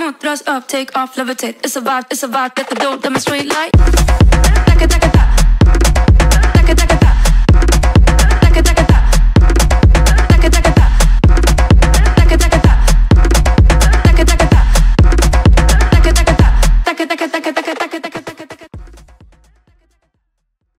Smooth thrust up, take off, levitate. It's a vibe that the dope demonstrate like. Taka taka ta, taka taka ta, taka taka ta.